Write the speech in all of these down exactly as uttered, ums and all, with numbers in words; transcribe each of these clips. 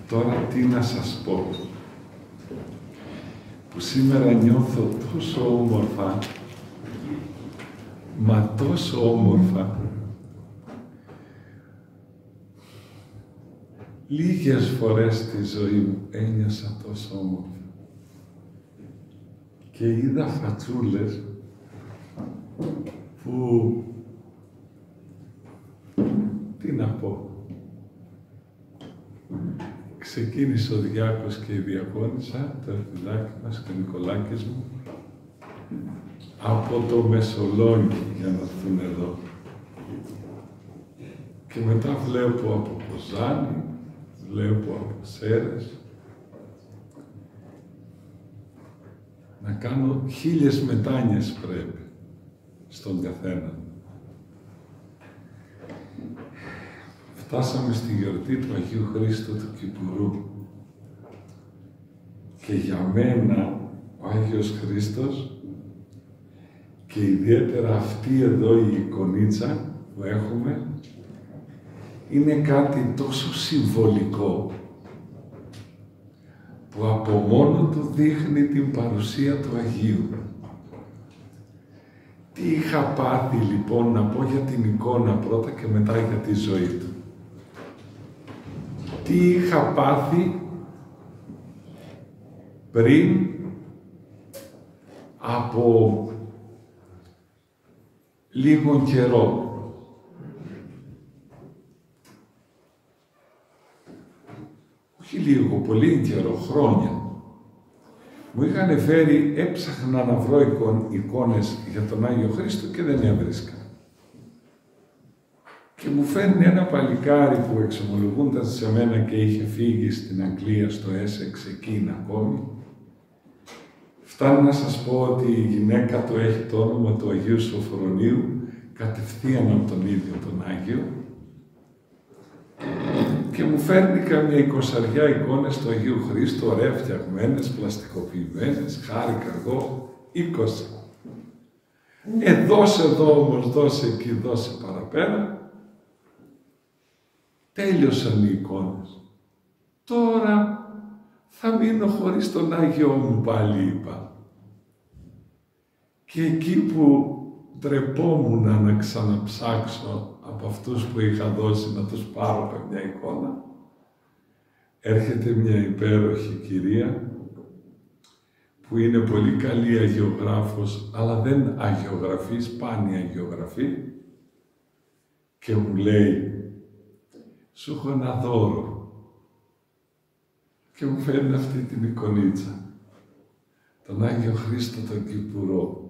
Τώρα τι να σας πω, που σήμερα νιώθω τόσο όμορφα, μα τόσο όμορφα. Λίγες φορές στη ζωή μου ένιωσα τόσο όμορφα. Και είδα φατσούλες που, τι να πω, ξεκίνησε ο Διάκος και η Διακόνισσα, το Ελπιδάκι μας και ο Νικολάκης μου, από το Μεσολόγγι για να έρθουν εδώ. Και μετά βλέπω από Κοζάνη, βλέπω από Σέρες, να κάνω χίλιες μετάνοιες πρέπει στον καθένα. Φτάσαμε στη γιορτή του Αγίου Χρήστου του Κυπουρού και για μένα ο Άγιος Χρήστος και ιδιαίτερα αυτή εδώ η εικονίτσα που έχουμε είναι κάτι τόσο συμβολικό που από μόνο του δείχνει την παρουσία του Αγίου. Τι είχα πάθει λοιπόν, να πω για την εικόνα πρώτα και μετά για τη ζωή του. Τι είχα πάθει πριν από λίγο καιρό. Όχι λίγο, πολύ καιρό, χρόνια. Μου είχαν φέρει, έψαχνα να βρω εικόνες για τον Άγιο Χρήστο και δεν έβρισκα. Και μου φέρνει ένα παλικάρι που εξομολογούνταν σε μένα και είχε φύγει στην Αγγλία, στο Έσεξ, εκείνα ακόμη. Φτάνει να σας πω ότι η γυναίκα του έχει το όνομα του Αγίου Σοφρονίου, κατευθείαν από τον ίδιο τον Άγιο. Και μου φέρνει καμιά εικοσαριά εικόνες του Αγίου Χρήστου, ωραία φτιαγμένες, πλαστικοποιημένες, χάρηκα εγώ, είκοσι. Ε, δώσε εδώ όμως, δώσε εκεί, δώσε παραπέρα. Τέλειωσαν οι εικόνες. Τώρα θα μείνω χωρίς τον Άγιό μου πάλι, είπα. Και εκεί που ντρεπόμουν να ξαναψάξω από αυτούς που είχα δώσει να τους πάρω καμιά εικόνα, έρχεται μια υπέροχη κυρία που είναι πολύ καλή αγιογράφος, αλλά δεν αγιογραφεί, σπάνια αγιογραφεί, και μου λέει, σου έχω ένα δώρο. Και μου φέρνει αυτή την εικονίτσα, τον Άγιο Χρήστο τον Κυπουρό.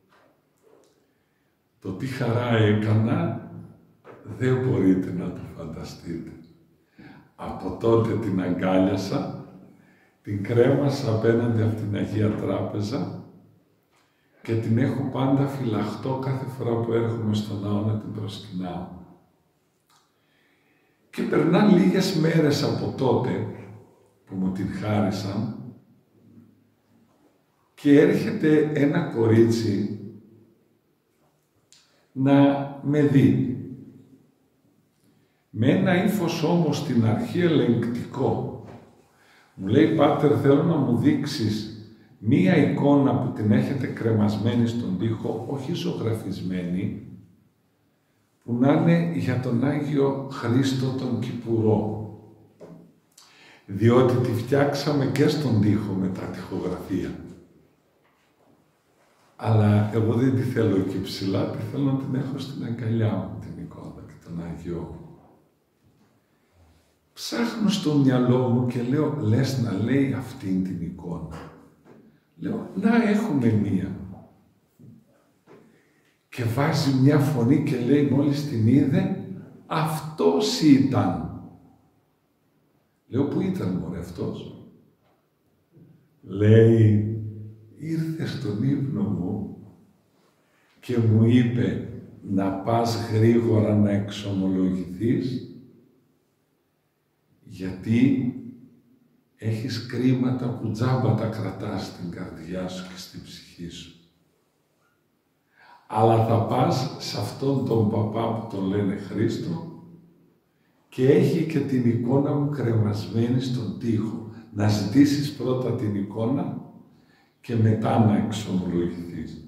Το τι χαρά έκανα, δεν μπορείτε να το φανταστείτε. Από τότε την αγκάλιασα, την κρέμασα απέναντι από την Αγία Τράπεζα και την έχω πάντα φυλαχτό κάθε φορά που έρχομαι στον ναό να την προσκυνάω. Και περνάνε λίγες μέρες από τότε που μου την χάρισαν και έρχεται ένα κορίτσι να με δει. Με ένα ύφος όμως στην αρχή ελεγκτικό. Μου λέει, Πάτερ, θέλω να μου δείξεις μία εικόνα που την έχετε κρεμασμένη στον τοίχο, όχι ζωγραφισμένη, που να είναι για τον Άγιο Χρήστο τον Κυπουρό. Διότι τη φτιάξαμε και στον τοίχο μετά τοιχογραφία. Αλλά εγώ δεν τη θέλω εκεί ψηλά, τη θέλω να την έχω στην αγκαλιά μου την εικόνα και τον Άγιο μου. Ψάχνω στο μυαλό μου και λέω, λες να λέει αυτήν την εικόνα. Λέω, να έχουμε μία. Και βάζει μια φωνή και λέει, μόλις την είδε, αυτός ήταν. Λέω, πού ήταν μωρέ αυτός? Λέει, ήρθε στον ύπνο μου και μου είπε να πας γρήγορα να εξομολογηθείς, γιατί έχεις κρίματα που τζάμπα τα κρατάς στην καρδιά σου και στην ψυχή σου. Αλλά θα πας σε αυτόν τον παπά που τον λένε Χρήστο και έχει και την εικόνα μου κρεμασμένη στον τοίχο. Να ζητήσεις πρώτα την εικόνα και μετά να εξομολογηθείς.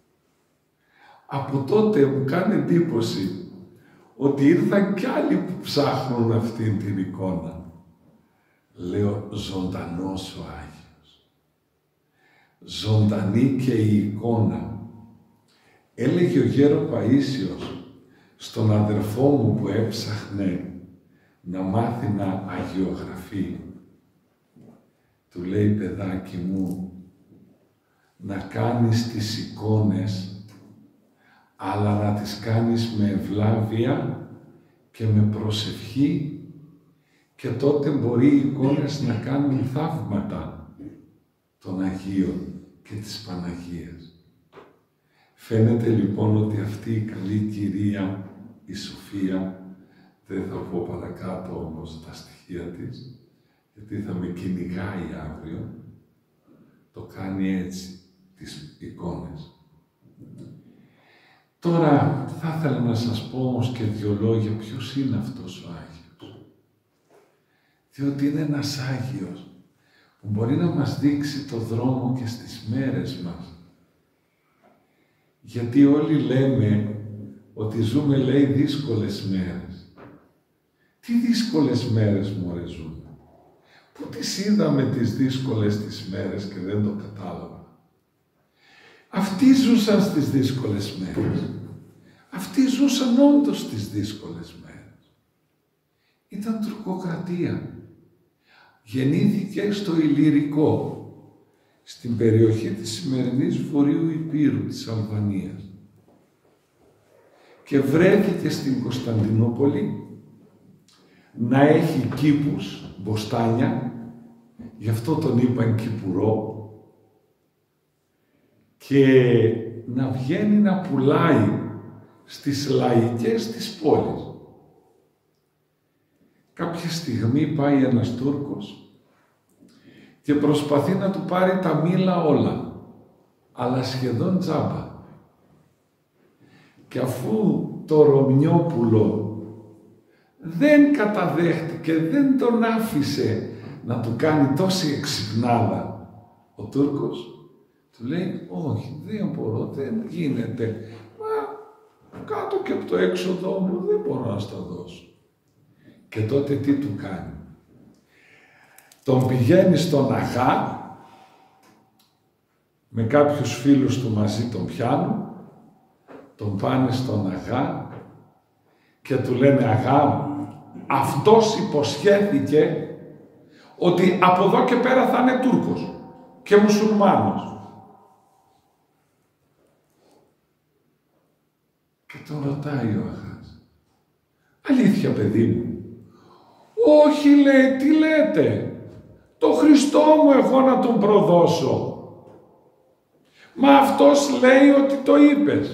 Από τότε μου κάνει εντύπωση ότι ήρθαν κι άλλοι που ψάχνουν αυτήν την εικόνα. Λέω, ζωντανός ο Άγιος. Ζωντανή και η εικόνα. Έλεγε ο γέρο Παΐσιος στον αδερφό μου που έψαχνε να μάθει να αγιογραφεί. Του λέει, παιδάκι μου, να κάνεις τις εικόνες, αλλά να τις κάνεις με ευλάβεια και με προσευχή, και τότε μπορεί οι εικόνες να κάνουν θαύματα των Αγίων και της Παναγίας. Φαίνεται λοιπόν ότι αυτή η καλή κυρία, η Σοφία, δεν θα πω παρακάτω όμως τα στοιχεία της, γιατί θα με κυνηγάει αύριο, το κάνει έτσι, τις εικόνες. Τώρα, θα ήθελα να σας πω όμως και δύο λόγια ποιος είναι αυτός ο Άγιος. Διότι είναι ένας Άγιος που μπορεί να μας δείξει το δρόμο και στις μέρες μας. Γιατί όλοι λέμε ότι ζούμε, λέει, δύσκολες μέρες. Τι δύσκολες μέρες, μωρέ, ζούμε? Πού τις είδαμε τις δύσκολες τις μέρες και δεν το κατάλαβα? Αυτοί ζούσαν στις δύσκολες μέρες. Αυτοί ζούσαν όντως στις δύσκολες μέρες. Ήταν τουρκοκρατία. Γεννήθηκε στο Ηλυρικό, στην περιοχή της σημερινής Βορείου Υπήρου, της Αλβανίας. Και βρέθηκε στην Κωνσταντινούπολη να έχει κήπους, μποστάνια, γι' αυτό τον είπαν Κυπουρό, και να βγαίνει να πουλάει στις λαϊκές της πόλης. Κάποια στιγμή πάει ένας Τούρκος και προσπαθεί να του πάρει τα μήλα όλα, αλλά σχεδόν τζάμπα. Και αφού το Ρωμιόπουλο δεν καταδέχτηκε, δεν τον άφησε να του κάνει τόση εξυπνάδα, ο Τούρκος του λέει, όχι, δεν μπορώ, δεν γίνεται. Μα κάτω και από το έξοδό μου δεν μπορώ να στα δώσω. Και τότε τι του κάνει? Τον πηγαίνει στον Αγά, με κάποιους φίλους του μαζί τον πιάνουν, τον πάνε στον Αγά και του λένε, Αγά, αυτός υποσχέθηκε ότι από εδώ και πέρα θα είναι Τούρκος και μουσουλμάνος. Και τον ρωτάει ο Αγάς, αλήθεια, παιδί μου? Όχι, λέει, τι λέτε? Το Χριστό μου εγώ να τον προδώσω. Μα αυτός λέει ότι το είπες.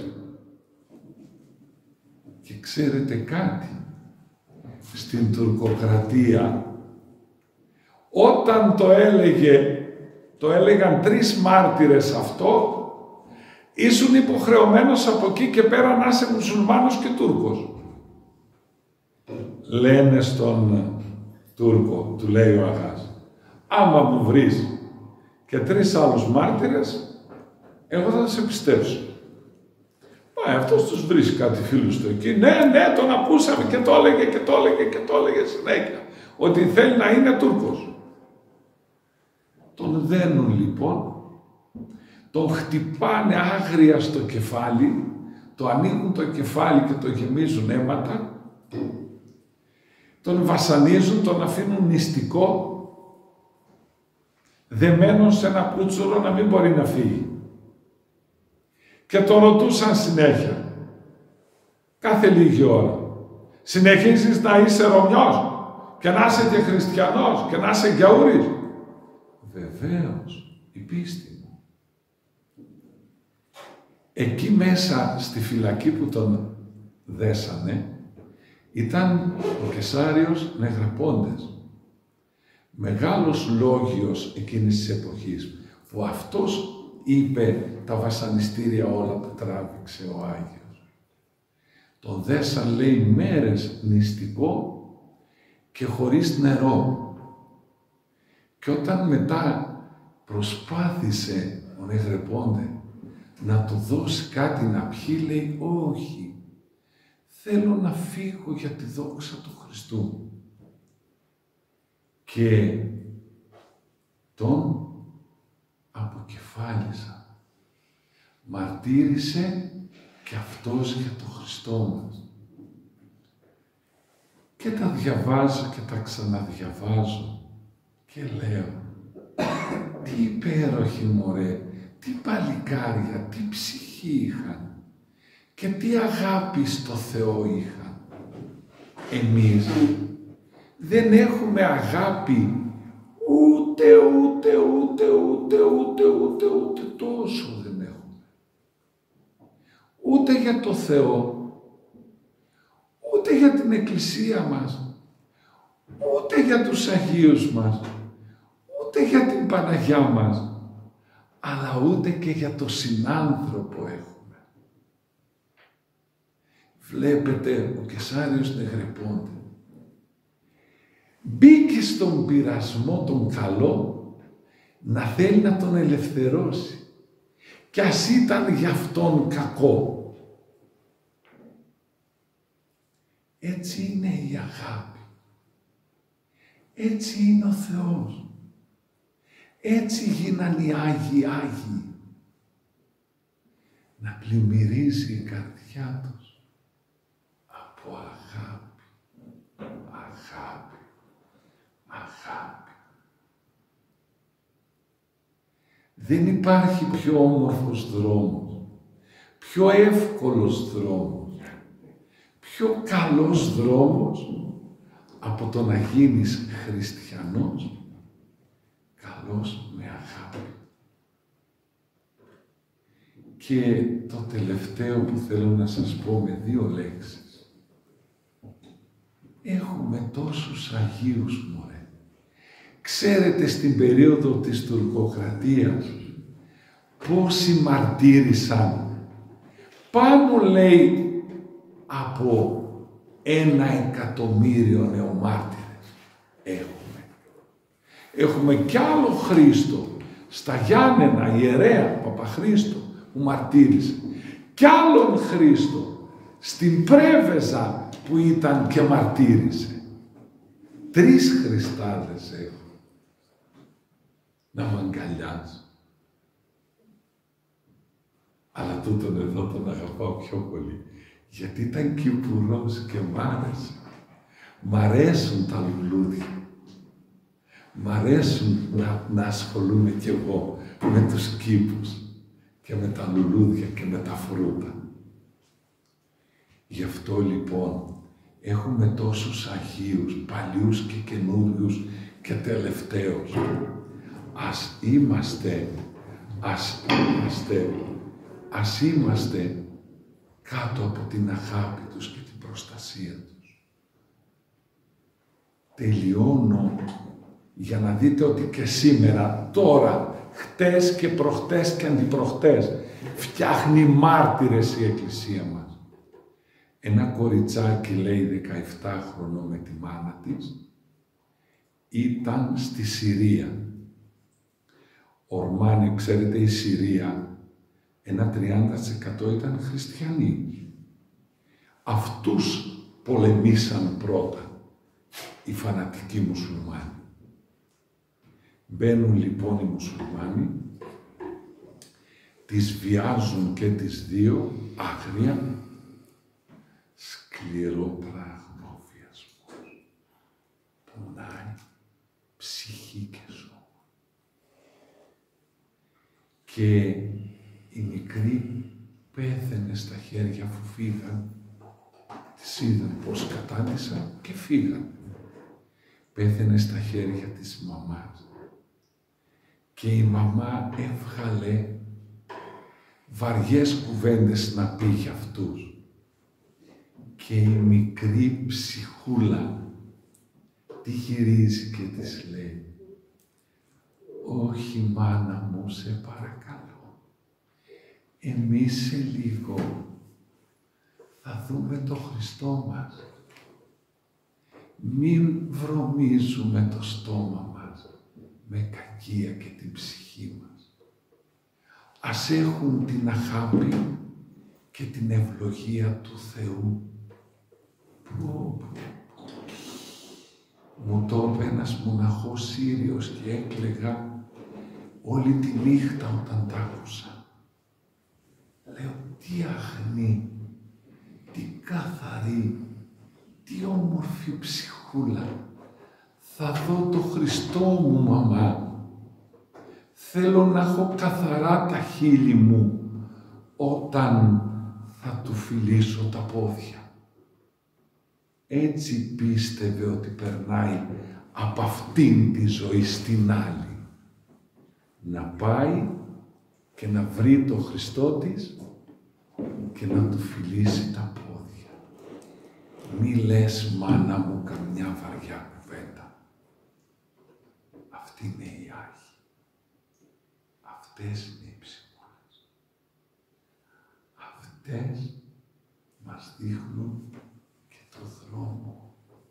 Και ξέρετε κάτι? Στην τουρκοκρατία, όταν το έλεγε, το έλεγαν τρεις μάρτυρες αυτό, ήσουν υποχρεωμένος από εκεί και πέρα να είσαι μουσουλμάνος και Τούρκος. Λένε στον Τούρκο, του λέει ο Αγάς, άμα μου βρεις και τρεις άλλους μάρτυρες, εγώ θα σε πιστέψω. Πάει αυτός, τους βρίσκει κάτι φίλους του εκεί. Ναι, ναι, τον ακούσαμε και το έλεγε και το έλεγε και το έλεγε συνέχεια. Ότι θέλει να είναι Τούρκος. Τον δένουν λοιπόν, τον χτυπάνε άγρια στο κεφάλι, το ανοίγουν το κεφάλι και το γεμίζουν αίματα, τον βασανίζουν, τον αφήνουν νηστικό, δεμένο σε ένα κούτσουρο να μην μπορεί να φύγει. Και τον ρωτούσαν συνέχεια, κάθε λίγη ώρα, συνεχίζεις να είσαι Ρωμιός και να είσαι και Χριστιανός και να είσαι Γιαούρης? Βεβαίως, η πίστη μου. Εκεί μέσα στη φυλακή που τον δέσανε, ήταν ο Κεσάριος Νεγραπόντες, μεγάλος λόγιος εκείνης της εποχής, που αυτός είπε τα βασανιστήρια όλα που τράβηξε ο Άγιος. Τον δέσαν, λέει, μέρες νηστικό και χωρίς νερό. Και όταν μετά προσπάθησε ο Νεγρεπόντε να του δώσει κάτι να πιει, λέει όχι, θέλω να φύγω για τη δόξα του Χριστού. Και τον αποκεφάλισα. Μαρτύρησε και αυτός για τον Χριστό μας. Και τα διαβάζω και τα ξαναδιαβάζω και λέω, τι υπέροχοι μωρέ, τι παλικάρια, τι ψυχή είχαν και τι αγάπη στο Θεό είχαν. Εμείς δεν έχουμε αγάπη ούτε, ούτε, ούτε, ούτε, ούτε, ούτε, ούτε τόσο δεν έχουμε. Ούτε για το Θεό, ούτε για την Εκκλησία μας, ούτε για τους Αγίους μας, ούτε για την Παναγιά μας, αλλά ούτε και για το συνάνθρωπο έχουμε. Βλέπετε, ο Κεσάριος Νεγρεπόντε μπήκε στον πειρασμό τον καλό να θέλει να τον ελευθερώσει κι ας ήταν για αυτόν κακό. Έτσι είναι η αγάπη. Έτσι είναι ο Θεός. Έτσι γίναν οι Άγιοι Άγιοι. Να πλημμυρίζει η καρδιά τους από αγάπη, αγάπη, αγάπη. Δεν υπάρχει πιο όμορφος δρόμος, πιο εύκολος δρόμος, πιο καλός δρόμος από το να γίνεις χριστιανός, καλός με αγάπη. Και το τελευταίο που θέλω να σας πω με δύο λέξεις. Έχουμε τόσους Αγίους, μωρέ. Ξέρετε στην περίοδο της τουρκοκρατίας πόσοι μαρτύρησαν. Πάνω λέει από ένα εκατομμύριο νεομάρτυρες έχουμε. Έχουμε κι άλλο Χρήστο, στα Γιάννενα, ιερέα Παπαχρήστο, που μαρτύρησε. Κι άλλον Χρήστο, στην Πρέβεζα, που ήταν και μαρτύρησε. Τρεις Χριστάδες έχω να μ' αγκαλιάζει. Αλλά τούτον εδώ τον αγαπάω πιο πολύ. Γιατί ήταν Κυπουρός και μ' άρεσε. Μ' αρέσουν τα λουλούδια. Μ' αρέσουν να, να ασχολούμαι κι εγώ με τους κήπους και με τα λουλούδια και με τα φρούτα. Γι' αυτό λοιπόν έχουμε τόσους Αγίους, παλιούς και καινούριους και τελευταίους. Ας είμαστε, ας είμαστε, ας είμαστε κάτω από την αγάπη τους και την προστασία τους. Τελειώνω για να δείτε ότι και σήμερα, τώρα, χτες και προχτές και αντιπροχτές, φτιάχνει μάρτυρες η Εκκλησία μας. Ένα κοριτσάκι, λέει, δεκαεφτάχρονο με τη μάνα της, ήταν στη Συρία. Ορμάνι, ξέρετε, η Συρία, ένα τριάντα τοις εκατό ήταν χριστιανοί. Αυτούς πολεμήσαν πρώτα οι φανατικοί μουσουλμάνοι. Μπαίνουν λοιπόν οι μουσουλμάνοι, τις βιάζουν και τις δύο άγρια, σκληρό πράγμα ο βιασμός. Πονάει ψυχή και σώμα. Και η μικρή πέθαινε στα χέρια αφού φύγαν. Τις είδαν πώς κατάντησαν και φύγαν. Πέθαινε στα χέρια της μαμάς. Και η μαμά έβγαλε βαριές κουβέντες να πει για αυτούς. Και η μικρή ψυχούλα τη γυρίζει και της λέει, «Όχι, μάνα μου, σε παρακαλώ, εμείς σε λίγο θα δούμε το Χριστό μας Μην βρωμίζουμε το στόμα μας με κακία και την ψυχή μας. Ας έχουν την αγάπη και την ευλογία του Θεού. Πω, πω. Μου το είπε ένας μοναχός Σύριος και έκλαιγα όλη τη νύχτα όταν τ' άκουσα. Λέω, τι αγνή, τι καθαρή, τι όμορφη ψυχούλα. Θα δω το Χριστό μου, μαμά. Θέλω να έχω καθαρά τα χείλη μου όταν θα του φιλήσω τα πόδια. Έτσι πίστευε ότι περνάει από αυτήν τη ζωή στην άλλη. Να πάει και να βρει το Χριστό της και να του φιλήσει τα πόδια. Μη λες, μάνα μου, καμιά βαριά κουβέντα. Αυτοί είναι οι Άγιοι. Αυτές είναι οι ψυχούλες. Αυτές μας δείχνουν και το δρόμο.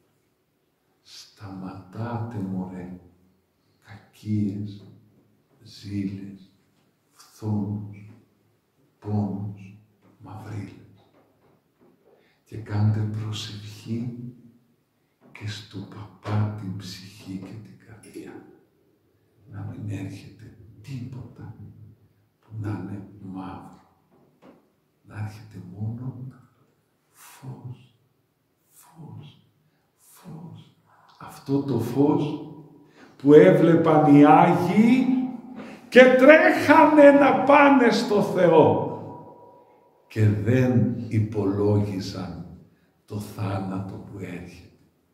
Σταματάτε, μωρέ, κακίες, ζήλες, φθόνους, πόνους, μαυρίλες. Και κάντε προσευχή και στου παπά την ψυχή και την καρδιά. Να μην έρχεται τίποτα που να είναι μαύρο. Να έρχεται μόνο φως, φως, φως. Αυτό το φως που έβλεπαν οι Άγιοι και τρέχανε να πάνε στο Θεό και δεν υπολόγιζαν το θάνατο που έρχεται.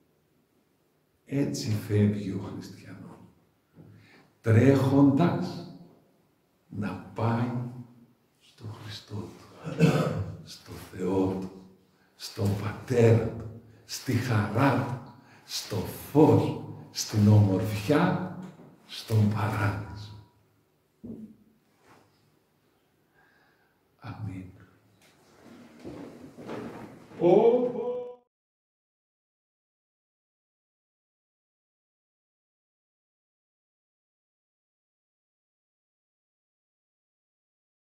Έτσι φεύγει ο χριστιανός, τρέχοντας να πάει στο Χριστό του, στο Θεό του, στον Πατέρα του, στη χαρά του, στο φως, στην ομορφιά, στον παράδεισο. Αμήν. Ο